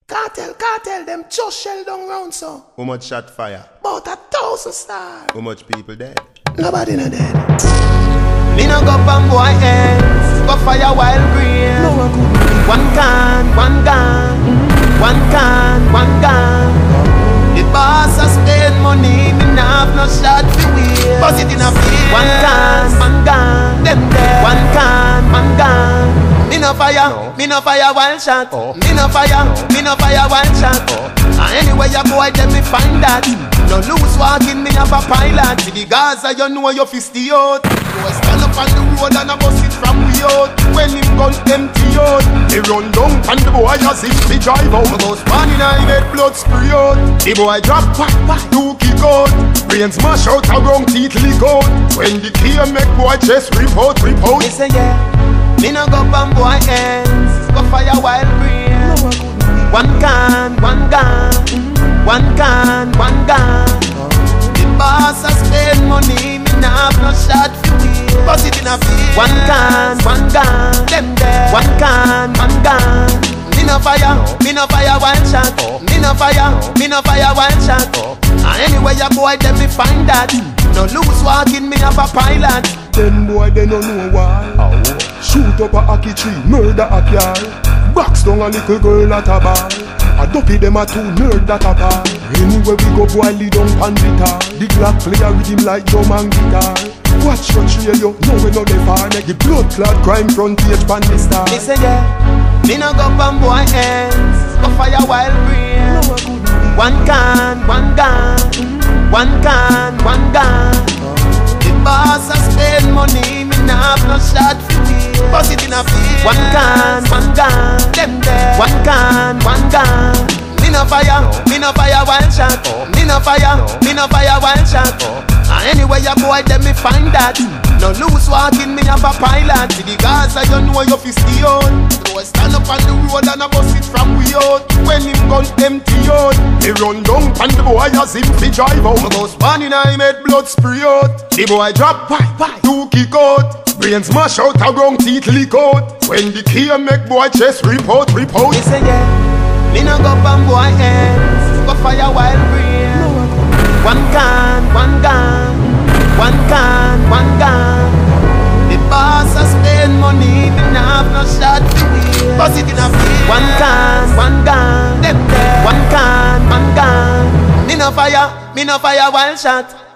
Cartel, them just shell down round so. How much shot fire? About 1,000 stars. How much people dead? Nobody no dead. Me no go pan boy ends, go fire wild green. No one could. One can, one gun. One can, one gun. The boss a spend money, me nah have no shot to win. Bust it in a field. One can, one gun. Them dead. One can, one gun. Me no fire one shot. Me no fire one shot. And anyway you boy, then me find that. No loose walking, me have a pilot. See the Gaza, you know you fist the out. Boy stand up on the road and I bust it from we out. When him gun empty out, he run down and the boy as if he drive out. My ghost one in I get blood spray out. The boy drop back, do kick out. Brains mash out, around teeth leak out. When the key make boy chest rip out. Me say yeah, me no go pan boy ends, go fire wild green. One can, one gun. One can, one gun. The boss a spend money, me nah have no shot for win. Bust it in a field. One can, one gun. Them dead. One can, one gun. Me no fire one shot. Me no fire one shot. And anyway your boy them me find that. No loose walking, me have a pilot. Them boy they no know why. Shoot up a hockey tree, murder a car. Box down a little girl at a bar. A dopey them a two nerd that a bar. Anywhere we go boy lead on pan guitar. The Glock play a rhythm like drum and guitar. Watch your trail you, know we know they far. Make the blood clot crime front page pan the star. Me say yeah, me no go pan boy ends, go fire wild green. One can, one gun. One can, one gun. The boss a spend money, me nah have no shot for win. Bust it in a field. One can, one gun. Them dead. One can, one gun. Me no fire one shot. Me no fire one shot. And anyway your boy them me find that. No loose walking, me have a pilot. See the Gaza, you know you fist the out. Boy stand up on the road and I bust it from we out. When him gun empty out, he run down and the boy as him fi drive out. My ghost one in I made blood spray out. The boy drop, do kick out. Brains mash out, around teeth leak out. When the key make boy chest rip out. Me say yeah, me no go pan boy ends, go fire wild green. One can, one gun. One can, one gun. The boss a spend money, me nah have no shot to win. Bust it in a field. One can, one gun. Them dead. One can, one gun. Me no fire one shot.